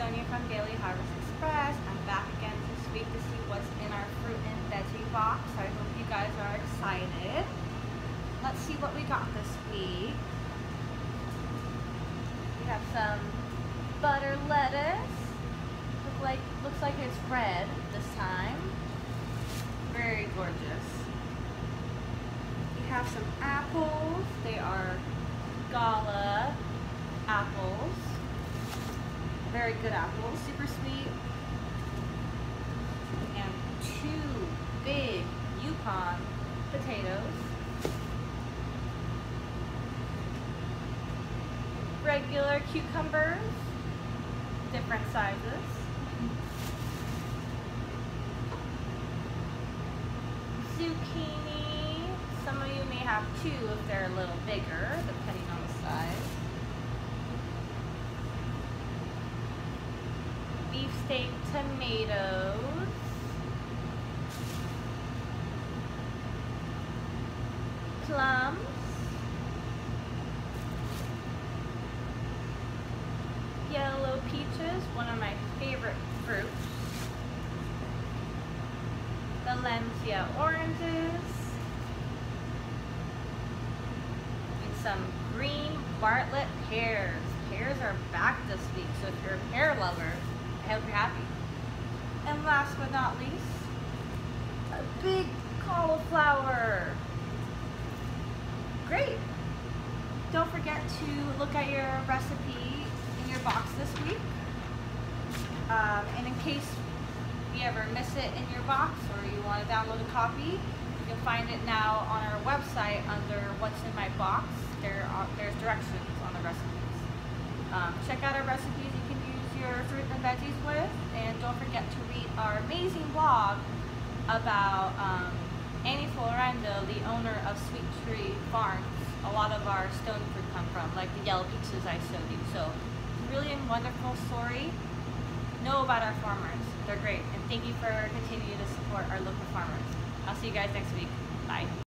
Sonia from Daily Harvest Express. I'm back again this week to see what's in our fruit and veggie box. I hope you guys are excited. Let's see what we got this week. We have some butter lettuce. Looks like it's red this time. Very gorgeous. We have some apples. They are Gala apples. Very good apples, super sweet. And 2 big Yukon potatoes. Regular cucumbers, different sizes. Zucchini, some of you may have 2 if they're a little bigger, depending on the size. Beefsteak tomatoes. Plums. Yellow peaches, one of my favorite fruits. Valencia oranges. And some green Bartlett pears. Pears are back this week, so if you're a pear lover, I hope you're happy. And last but not least, a big cauliflower. Great. Don't forget to look at your recipe in your box this week. And in case you ever miss it in your box or you want to download a copy, you'll find it now on our website under What's in My Box. There's directions on the recipes. Check out our recipes you can use your fruit and veggies with, and don't forget to read our amazing blog about Annie Florendo, the owner of Sweet Tree Farms. A lot of our stone fruit come from, like the yellow peaches I showed you. So really a wonderful story. Know about our farmers. They're great. And thank you for continuing to support our local farmers. I'll see you guys next week. Bye.